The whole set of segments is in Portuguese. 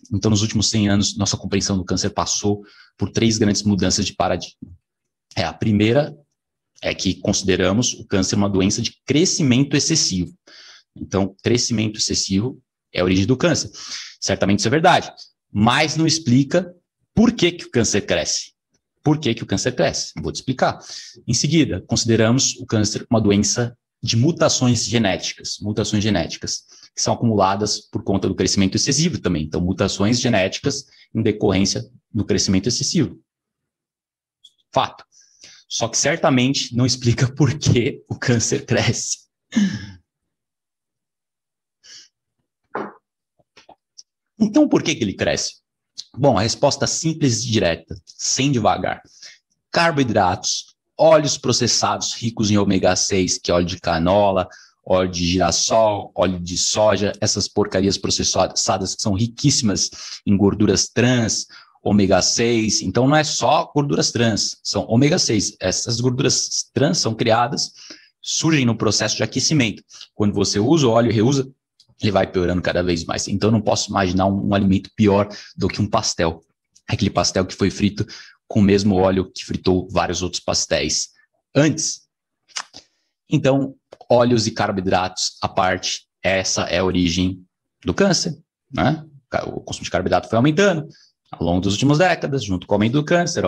Então, nos últimos 100 anos, nossa compreensão do câncer passou por 3 grandes mudanças de paradigma. A primeira é que consideramos o câncer uma doença de crescimento excessivo. Então, crescimento excessivo é a origem do câncer. Certamente isso é verdade, mas não explica por que o câncer cresce. Por que o câncer cresce? Vou te explicar. Em seguida, consideramos o câncer uma doença de mutações genéticas, que são acumuladas por conta do crescimento excessivo também. Então, mutações genéticas em decorrência do crescimento excessivo. Fato. Só que certamente não explica por que o câncer cresce. Então, por que ele cresce? Bom, a resposta simples e direta, sem devagar. Carboidratos, óleos processados ricos em ômega 6, que é óleo de canola, óleo de girassol, óleo de soja, essas porcarias processadas que são riquíssimas em gorduras trans, ômega 6. Então, não é só gorduras trans, são ômega 6. Essas gorduras trans são criadas, surgem no processo de aquecimento. Quando você usa o óleo e reusa, ele vai piorando cada vez mais. Então, eu não posso imaginar um alimento pior do que um pastel. Aquele pastel que foi frito com o mesmo óleo que fritou vários outros pastéis antes. Então, óleos e carboidratos à parte, essa é a origem do câncer, né? O consumo de carboidrato foi aumentando ao longo das últimas décadas, junto com o aumento do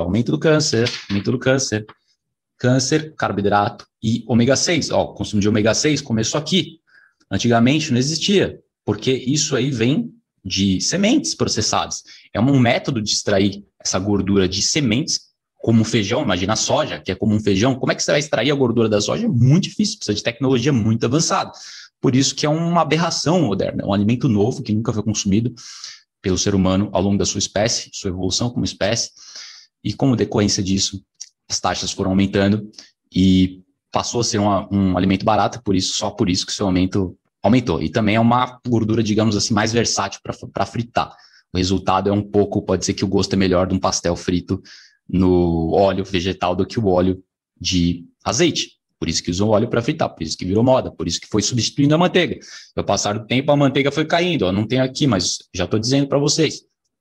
câncer, câncer, carboidrato e ômega 6. O consumo de ômega 6 começou aqui. Antigamente não existia, porque isso aí vem de sementes processadas. É um método de extrair essa gordura de sementes, como um feijão. Imagina a soja, que é como um feijão. Como é que você vai extrair a gordura da soja? É muito difícil, precisa de tecnologia muito avançada. Por isso que é uma aberração moderna, é um alimento novo que nunca foi consumido pelo ser humano ao longo da sua espécie, sua evolução como espécie, e como decorrência disso, as taxas foram aumentando e passou a ser um alimento barato, só por isso que o seu aumento aumentou. E também é uma gordura, digamos assim, mais versátil para fritar. O resultado é pode ser que o gosto é melhor de um pastel frito no óleo vegetal do que o óleo de azeite. Por isso que usam óleo para fritar, por isso que virou moda, por isso que foi substituindo a manteiga. No passar do tempo, a manteiga foi caindo. Não tenho aqui, mas já estou dizendo para vocês.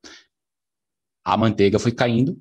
A manteiga foi caindo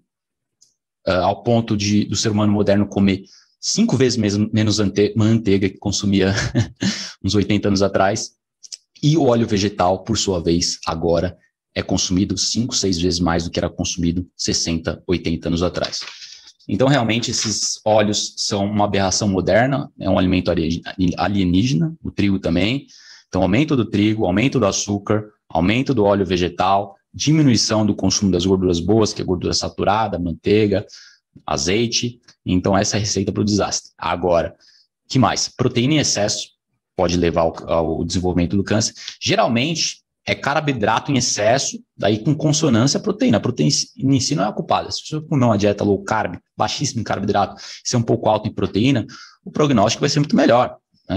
ao ponto do ser humano moderno comer 5 vezes menos manteiga que consumia uns 80 anos atrás. E o óleo vegetal, por sua vez, agora é consumido 5, 6 vezes mais do que era consumido 60, 80 anos atrás. Então, realmente, esses óleos são uma aberração moderna, é um alimento alienígena, o trigo também. Então, aumento do trigo, aumento do açúcar, aumento do óleo vegetal, diminuição do consumo das gorduras boas, que é gordura saturada, manteiga, azeite. Então, essa é a receita para o desastre. Agora, que mais? Proteína em excesso pode levar ao desenvolvimento do câncer. Geralmente, é carboidrato em excesso, daí com consonância a proteína. A proteína em si não é a culpada. Se você comer uma dieta low carb, baixíssimo em carboidrato, ser um pouco alto em proteína, o prognóstico vai ser muito melhor, né?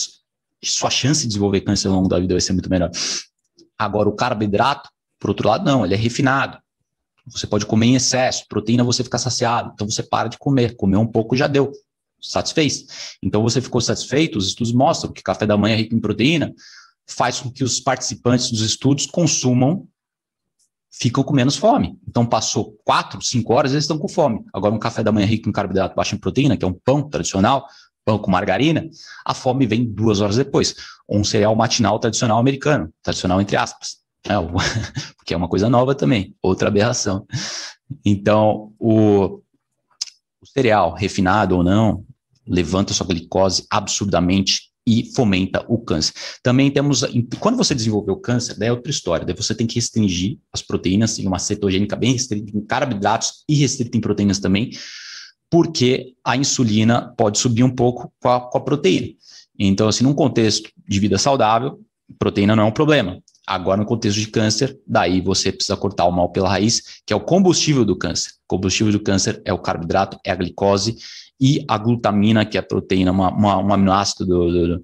Sua chance de desenvolver câncer ao longo da vida vai ser muito melhor. Agora, o carboidrato, por outro lado, não, ele é refinado. Você pode comer em excesso, proteína você fica saciado, então você para de comer um pouco já deu, satisfez. Então você ficou satisfeito, os estudos mostram que café da manhã rico em proteína faz com que os participantes dos estudos ficam com menos fome. Então passou 4, 5 horas, eles estão com fome. Agora um café da manhã rico em carboidrato baixo em proteína, que é um pão tradicional, pão com margarina, a fome vem 2 horas depois. Ou um cereal matinal tradicional americano, tradicional entre aspas. Porque é uma coisa nova também, outra aberração. Então, o cereal, refinado ou não, levanta sua glicose absurdamente e fomenta o câncer. Também temos, quando você desenvolveu o câncer, daí é outra história, daí você tem que restringir as proteínas, em uma cetogênica bem restrita em carboidratos e restrita em proteínas também, porque a insulina pode subir um pouco com a proteína. Então, assim, num contexto de vida saudável, proteína não é um problema. Agora, no contexto de câncer, daí você precisa cortar o mal pela raiz, que é o combustível do câncer. O combustível do câncer é o carboidrato, é a glicose e a glutamina, que é a proteína, um aminoácido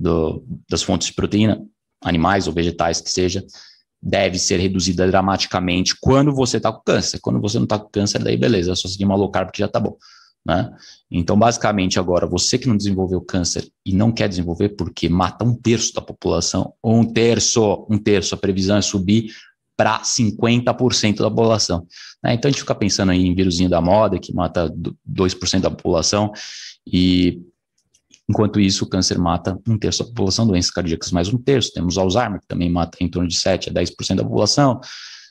das fontes de proteína, animais ou vegetais que seja, deve ser reduzida dramaticamente quando você está com câncer. Quando você não está com câncer, daí beleza, é só seguir uma low carb que já está bom. Né? Então, basicamente, agora, você que não desenvolveu câncer e não quer desenvolver porque mata 1/3 da população, ou 1/3, a previsão é subir para 50% da população. Né? Então a gente fica pensando aí em vírusinho da moda, que mata 2% da população, e enquanto isso o câncer mata 1/3 da população, doenças cardíacas mais 1/3, temos Alzheimer, que também mata em torno de 7 a 10% da população,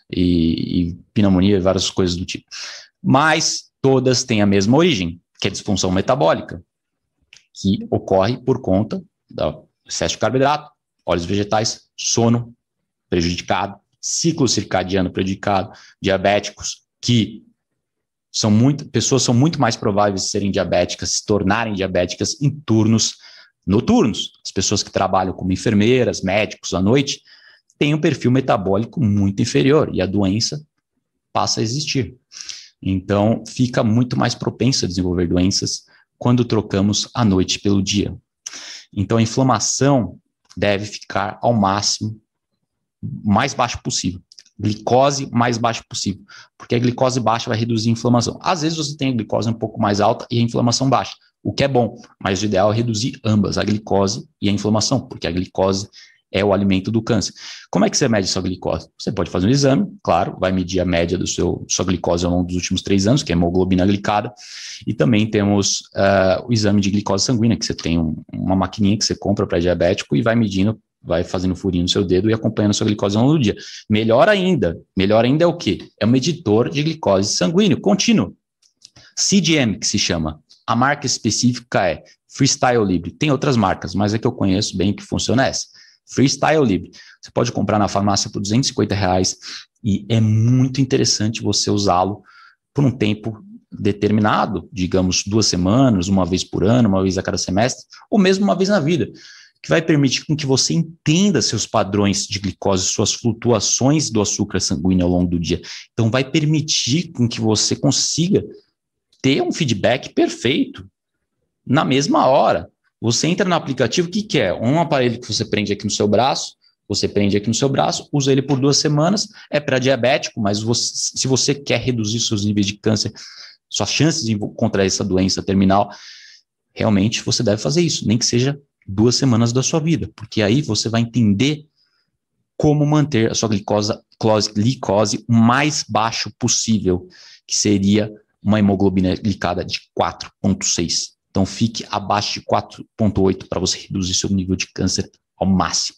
e pneumonia e várias coisas do tipo. Mas todas têm a mesma origem, que é disfunção metabólica, que ocorre por conta do excesso de carboidrato, óleos vegetais, sono prejudicado, ciclo circadiano prejudicado, diabéticos, que pessoas são muito mais prováveis de serem diabéticas, se tornarem diabéticas em turnos noturnos. As pessoas que trabalham como enfermeiras, médicos à noite, têm um perfil metabólico muito inferior e a doença passa a existir. Então, fica muito mais propenso a desenvolver doenças quando trocamos a noite pelo dia. Então, a inflamação deve ficar ao máximo, mais baixo possível. Glicose mais baixa possível, porque a glicose baixa vai reduzir a inflamação. Às vezes você tem a glicose um pouco mais alta e a inflamação baixa, o que é bom, mas o ideal é reduzir ambas, a glicose e a inflamação, porque a glicose é o alimento do câncer. Como é que você mede sua glicose? Você pode fazer um exame, claro, vai medir a média da sua glicose ao longo dos últimos 3 anos, que é a hemoglobina glicada, e também temos o exame de glicose sanguínea, que você tem uma maquininha que você compra para diabético e vai medindo, vai fazendo furinho no seu dedo e acompanhando a sua glicose ao longo do dia. Melhor ainda é o quê? É um meditor de glicose sanguíneo contínuo. CGM, que se chama. A marca específica é Freestyle Libre. Tem outras marcas, mas a que eu conheço bem que funciona é essa. Freestyle Libre. Você pode comprar na farmácia por R$250 e é muito interessante você usá-lo por um tempo determinado, digamos 2 semanas, uma vez por ano, uma vez a cada semestre, ou mesmo uma vez na vida, que vai permitir com que você entenda seus padrões de glicose, suas flutuações do açúcar sanguíneo ao longo do dia. Então, vai permitir com que você consiga ter um feedback perfeito na mesma hora. Você entra no aplicativo, o que é? Um aparelho que você prende aqui no seu braço, usa ele por 2 semanas, é para diabético, mas se você quer reduzir seus níveis de câncer, suas chances de contrair essa doença terminal, realmente você deve fazer isso, nem que seja 2 semanas da sua vida, porque aí você vai entender como manter a sua glicose o mais baixo possível, que seria uma hemoglobina glicada de 4,6. Então fique abaixo de 4,8 para você reduzir seu nível de câncer ao máximo.